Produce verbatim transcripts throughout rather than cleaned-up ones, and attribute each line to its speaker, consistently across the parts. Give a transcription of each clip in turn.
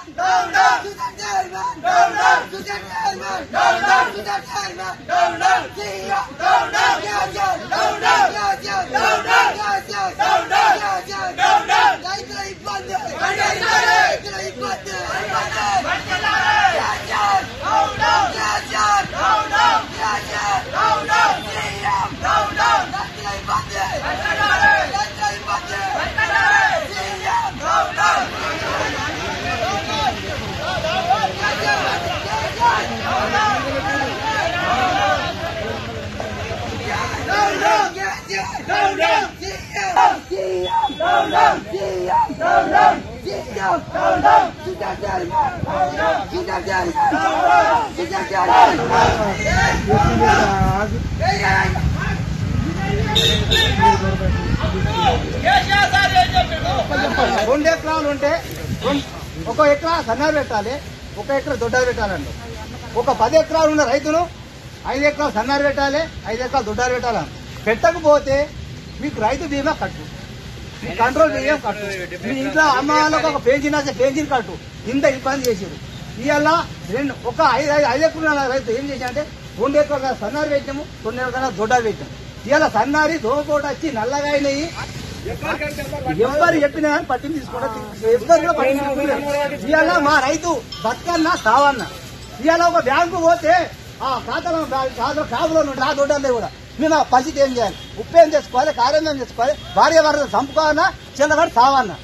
Speaker 1: రెండు ఎకరాలు ఉంటే ఒక ఎకరా సన్నారు పెట్టాలి, ఒక ఎకరా దొడ్డాలు పెట్టాలండి. ఒక పది ఎకరాలు ఉన్న రైతును ఐదు ఎకరాలు సన్నారు పెట్టాలి, ఐదు ఎకరాలు దొడ్డాలు పెట్టాలని. పెట్టకపోతే మీకు రైతు బీమా కట్టు, మీ కంట్రోల్ బియ్యం కట్టు, మీ ఇంట్లో అమ్మ వాళ్ళకు ఒక పెన్షన్ వస్తే పెన్షన్ కట్టు. ఇంత ఇబ్బంది చేసారు. ఇవాళ రెండు ఒక ఐదు ఐదు ఐదు ఎకరాల రైతు ఏం చేశారంటే రెండు ఎకరాల సన్నారు పెట్టాము, రెండు ఎకరాల దొడ్డాలు పెట్టాము. ఇవాళ సన్నారి దోమపోట వచ్చి నల్లగా అయినాయి. ఎవరు చెప్పినా కానీ పట్టిన తీసుకోవడం ఎవరు కూడా పట్టించుకోలేదు. ఇవాళ మా రైతు బతుకన్నా సావన్న. ఇవాళ ఒక బ్యాంకు పోతే ఆ ఖాతాలో షాపులో ఆ దొడ్డలే కూడా మేము పరిస్థితి ఏం చేయాలి? ఉప్పేం చేసుకోవాలి, కారం ఏం చేసుకోవాలి, భార్య భర్త చంపుకోవాలన్నా చిన్నవాడు సావన్నా.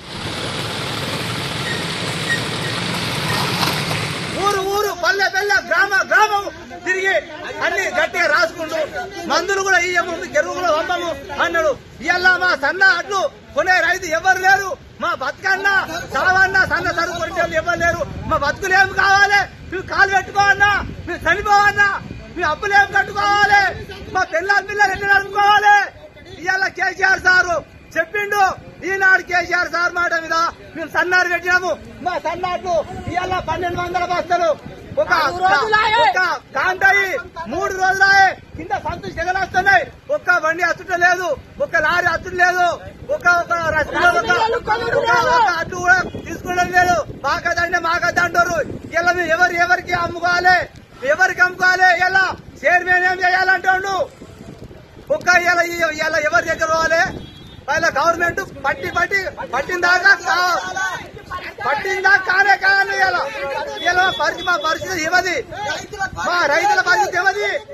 Speaker 1: ఊరు ఊరు పల్లె పల్లె గ్రామ గ్రామం తిరిగి అన్ని గట్టిగా రాసుకుంటూ మందులు కూడా ఇయ్యము, ఎరువు కూడా పంపము అన్నాడు. ఇవాళ మా సన్న అట్లు కొనే రైతు ఎవరు లేరు. మా బతుకన్న సావన్నా సన్న సరుకు కొనే ఎవరు లేరు. మా బతుకులు ఏమి కావాలి? మేము కాలు పెట్టుకోవన్నా, మేము చనిపోవన్నా, మీ అప్పులు ఏం కట్టుకోవాలి? మా పిల్లల పిల్లలు ఎన్ని నడుపుకోవాలి? ఇవాళ కేసీఆర్ సారు చెప్పిండు. ఈనాడు కేసీఆర్ సార్ మాట మీద మేము సన్నారు పెట్టినాము. మా సన్నాట్లు ఇవాళ పన్నెండు వందల బస్తలు ఒక కాంటాయి మూడు రోజులాయే కింద సంతోష్ తెగలు వస్తున్నాయి. ఒక్క బండి అచ్చుట లేదు, ఒక్క లారీ అచ్చుట లేదు, ఒక అట్లు కూడా తీసుకోవడం లేదు. మాకదంటే మాకద్దంటారు. ఇలా మేము ఎవరు ఎవరికి అమ్ముకోవాలి, ఎవరికి అమ్ముకోవాలి? ఇలా చైర్మన్ ఏం చేయాలంటాడు? ఒక్క ఇలా ఇలా ఎవరి దగ్గర పోవాలి? వాళ్ళ గవర్నమెంట్ పట్టి పట్టి పట్టిన దాకా పట్టిందా కానే కాని ఇలా ఇలా పరిస్థితి మా పరిస్థితి ఏమది? మా రైతుల పరిస్థితి ఏమది?